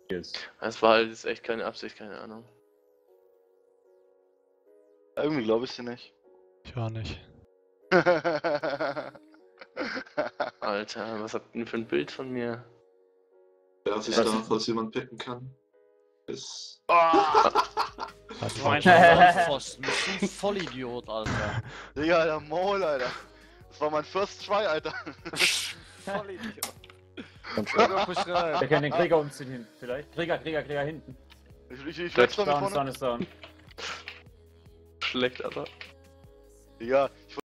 Jetzt. Das war halt jetzt echt keine Absicht, keine Ahnung. Irgendwie glaube ich sie nicht. Ich auch nicht. Alter, was habt ihr denn für ein Bild von mir? Darf ich Was? da, falls jemand picken kann? Ist. Hat Du ein falsch. Pfosten, bist du ein Vollidiot, Alter. Digga, der Maul, Alter. Das war mein First Try, Alter. Vollidiot. Und schon. Beschreiben. Wir können den Krieger umziehen hinten, vielleicht. Krieger hinten. Ich wechsle mit Down, vorne. down ist down. Schlecht, aber. Digga,